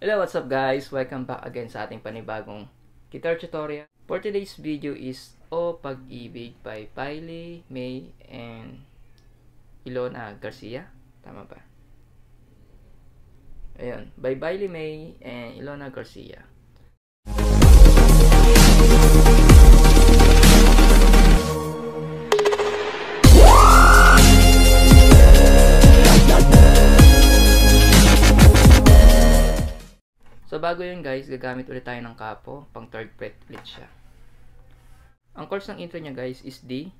Hello, what's up guys? Welcome back again sa ating panibagong guitar tutorial. For today's video is O Pag-ibig by Bailey May and Ilona Garcia. Tama ba? Ayun, by Bailey May and Ilona Garcia. So bago yun guys, gagamit ulit tayo ng capo, pang 3rd fret ulit siya. Ang chords ng intro niya guys is D.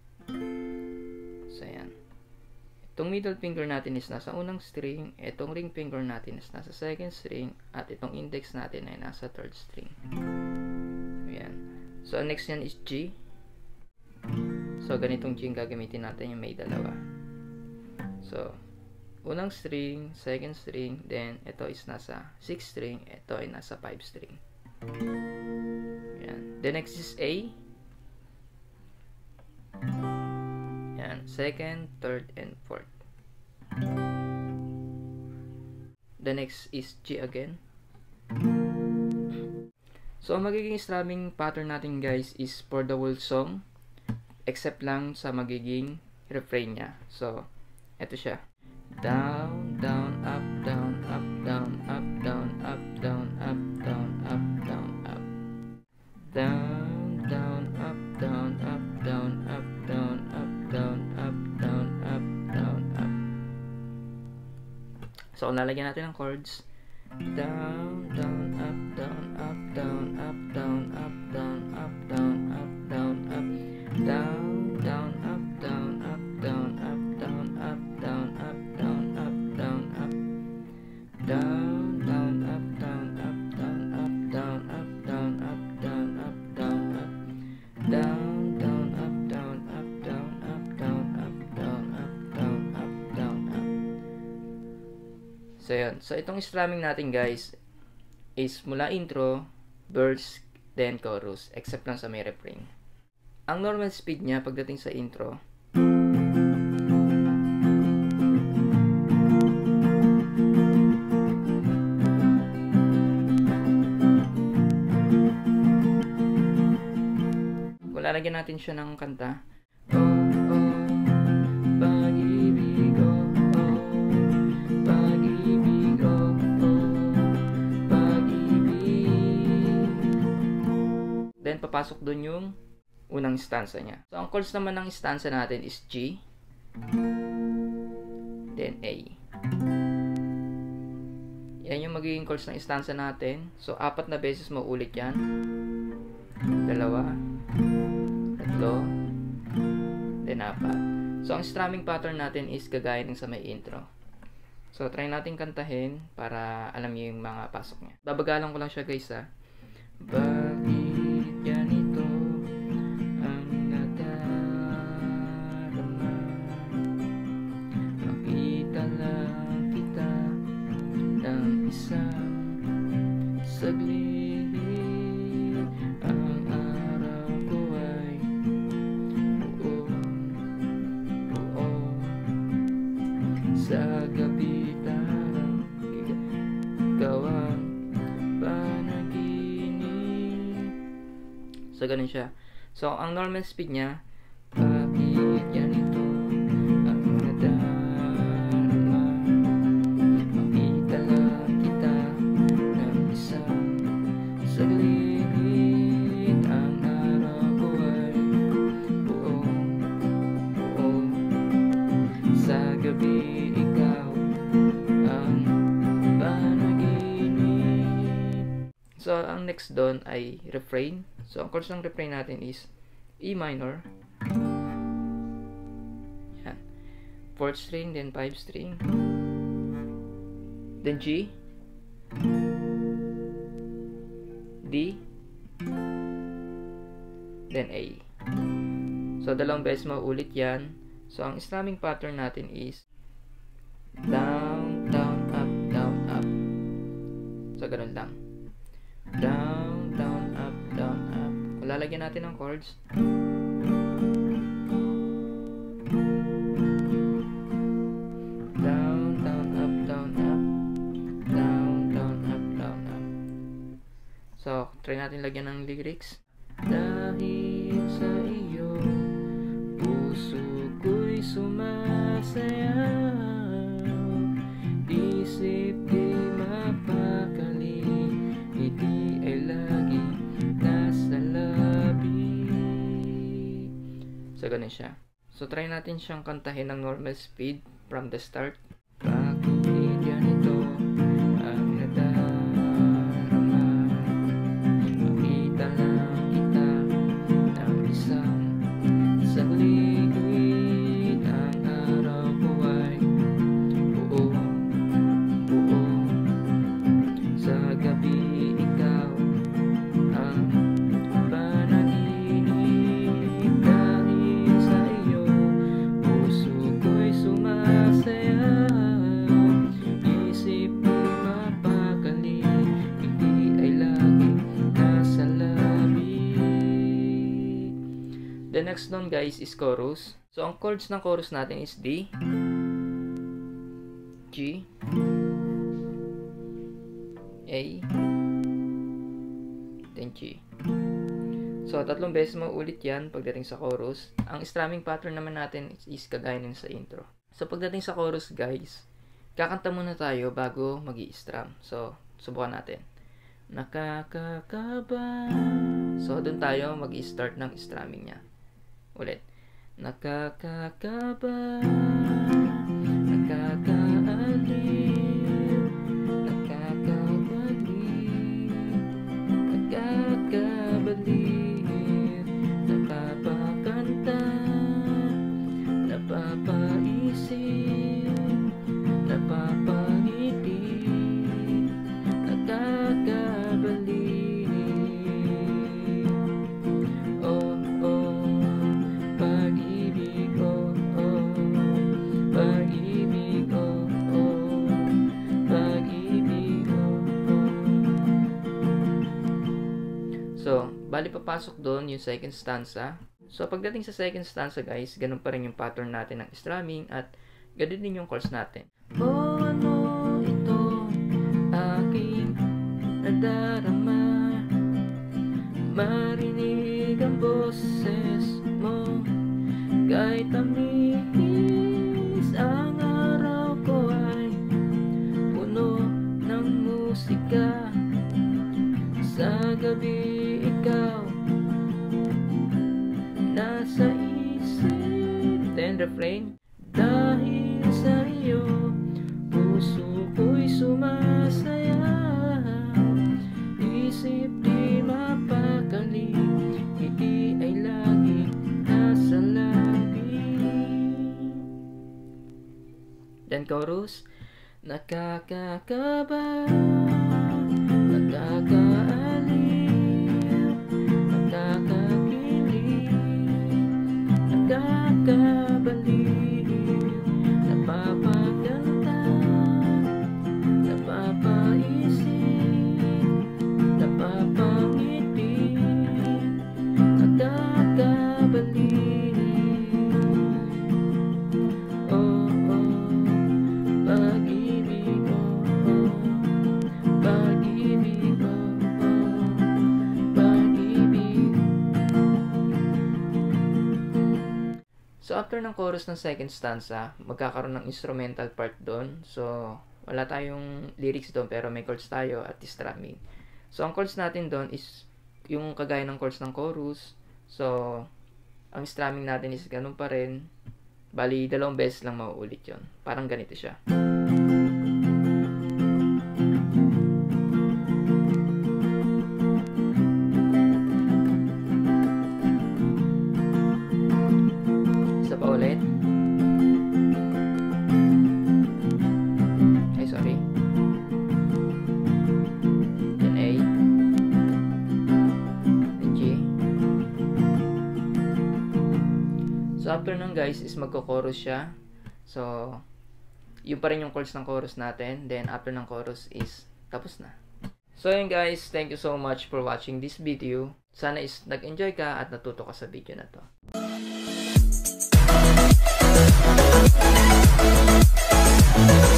So ayan. Itong middle finger natin is nasa unang string, itong ring finger natin is nasa 2nd string, at itong index natin ay nasa 3rd string. Ayan. So ang next niyan is G. So ganitong G yung gagamitin natin, yung may dalawa. So unang string, 2nd string, then ito is nasa 6th string, ito ay nasa 5th string. Yan. The next is A. Yan. 2nd, 3rd, and 4th. The next is G again. So, ang magiging strumming pattern natin guys is for the whole song, except lang sa magiging refrain niya. So, ito siya. Down, down, up, down, up, down, up, down, up, down, up, down, up, down, up. Down, down, up, down, up, down, up, down, up, down, up, down, up, down, up. So, kung lalagyan natin ng chords, down, down, up, down, up, down, up, down, up, down, up, down, up, down, up, down, down, up, down, up, down, up, down, up, down, up, down, up, down, up, down, down, up, down, up, down, up, down, up, down, up, down, up, down, up, down, down, up, down, up, down, up, down, up, down, up, down, up, down, up. So yun. So itong strumming natin guys is mula intro, verse, then chorus, except lang sa may refrain. Ang normal speed niya pagdating sa intro, lalagyan natin siya ng kanta. Oh, oh, pag-ibig, oh, oh, pag-ibig, oh, oh, pag-ibig. Then, papasok dun yung unang stanza niya. So, ang chords naman ng stanza natin is G, then A. Yan yung magiging chords ng stanza natin. So, 4 na beses mo ulit yan. 2, 3, then 4. So, ang strumming pattern natin is kagaya ng sa may intro. So, try natin kantahin para alam niyo yung mga pasok niya. Babagalan ko lang siya guys ha. Bakit ganito ang nadarama? Makita lang kita ng isang saglit. Sa gabi tarang gawang panaginip. So, ganun siya. So, ang normal speed niya, bakit ganito ang nadarama? Makita lang kita ng isang saglit. Ang araw ko ay buong sa gabi. So, ang next doon ay refrain. So, ang chords ng refrain natin is E minor. Yan. 4th string, then 5th string. Then G. D. Then A. So, dalawang beses mauulit yan. So, ang strumming pattern natin is down, down, up, down, up. So, ganun lang. Down, down, up, down, up. Kung lalagyan natin ng chords, down, down, up, down, up, down, down, up, down, So, try natin lagyan ng lyrics. Dahil sa iyo, puso ko'y sumasayaw, isip di mapakali, ngiti ay lagi nasa labi. So, ganun siya. So, try natin siyang kantahin ng normal speed from the start. Bakit ganito ang nadarama? Makita lang kita ng isang saglit, ang araw ko ay buo, buo. Sa gabi ikaw ang panaginip, dahil sa iyo puso ko'y sumasayaw, isip di mapakali, ngiti ay lagi nasa labi. The next nun guys is chorus. So ang chords ng chorus natin is D, G, A, then G. So, 3 beses mo ulit yan pagdating sa chorus. Ang strumming pattern naman natin is kagaya nun sa intro. So, pagdating sa chorus, guys, kakanta muna tayo bago mag-i-strum. So, subukan natin. Nakakakaba. So, dun tayo mag-i-start ng strumming niya. Ulit. Nakakakaba. Nakakaaliw. Nakakabaliw. Nakakabaliw. Napapakanta, napapaisip, napapangiti, nakakabaliw. Oh, oh, pag-ibig, oh, oh, pag-ibig, oh, oh, pag-ibig, oh, oh. So, bali papasok doon yung second stanza. So, pagdating sa second stanza guys, ganun pa rin yung pattern natin ng strumming at ganun din yung chords natin. Oh, ano ito aking nadarama, marinig ang boses mo, kahit tamis ang araw ko ay puno ng musika, sa gabi ikaw nasa isip. Then refrain. Dahil sa iyo puso ko'y sumasayaw, isip di mapakali, ngiti ay lagi nasa labi. Then chorus. Nakakakaba, nakakaaliw, nakakakilig, nakakabaliw, napapaganda, napapaisip, napapangiti, nakakabaliw. Oh, oh, pag-ibig, oh, oh, pag-ibig, oh, oh, pag-ibig. So, after ng chorus ng second stanza, magkakaroon ng instrumental part doon. So, wala tayong lyrics doon, pero may chords tayo at strumming. So, ang chords natin doon is yung kagaya ng chords ng chorus. So, ang strumming natin is ganun pa rin. Bali, 2 beses lang mauulit yon. Parang ganito siya. Isa pa ulit. Ay, sorry. Then A. Then G. So, after nun guys, is magko-chorus siya. So, yun pa rin yung chords ng chorus natin. Then, after ng chorus is tapos na. So, yun guys. Thank you so much for watching this video. Sana is nag-enjoy ka at natuto ka sa video na to.